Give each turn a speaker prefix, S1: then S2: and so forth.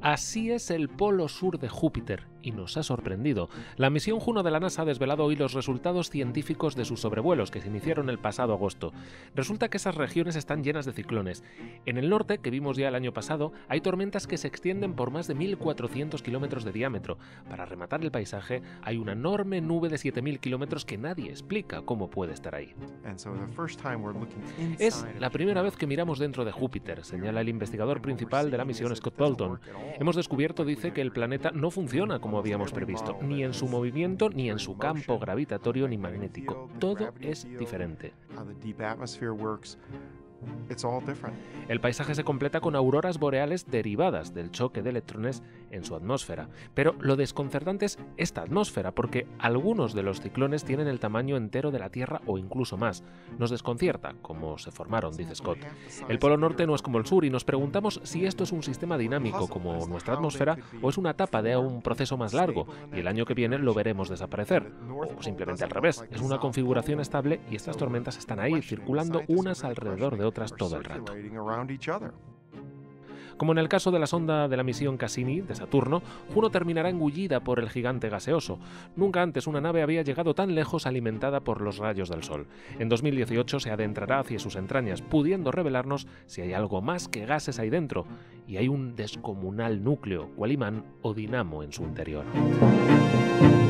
S1: Así es el polo sur de Júpiter, y nos ha sorprendido. La misión Juno de la NASA ha desvelado hoy los resultados científicos de sus sobrevuelos, que se iniciaron el pasado agosto. Resulta que esas regiones están llenas de ciclones. En el norte, que vimos ya el año pasado, hay tormentas que se extienden por más de 1.400 kilómetros de diámetro. Para rematar el paisaje, hay una enorme nube de 7.000 kilómetros que nadie explica cómo puede estar ahí. Es la primera vez que miramos dentro de Júpiter, señala el investigador principal de la misión Scott Bolton. Hemos descubierto, dice, que el planeta no funciona como habíamos previsto, ni en su movimiento, ni en su campo gravitatorio ni magnético. Todo es diferente. El paisaje se completa con auroras boreales derivadas del choque de electrones en su atmósfera. Pero lo desconcertante es esta atmósfera, porque algunos de los ciclones tienen el tamaño entero de la Tierra o incluso más. Nos desconcierta cómo se formaron, dice Scott. El Polo Norte no es como el sur y nos preguntamos si esto es un sistema dinámico como nuestra atmósfera o es una etapa de un proceso más largo y el año que viene lo veremos desaparecer. O simplemente al revés, es una configuración estable y estas tormentas están ahí, circulando unas alrededor de otras todo el rato. Como en el caso de la sonda de la misión Cassini de Saturno, Juno terminará engullida por el gigante gaseoso. Nunca antes una nave había llegado tan lejos alimentada por los rayos del Sol. En 2018 se adentrará hacia sus entrañas, pudiendo revelarnos si hay algo más que gases ahí dentro, y hay un descomunal núcleo, cual imán o dinamo en su interior.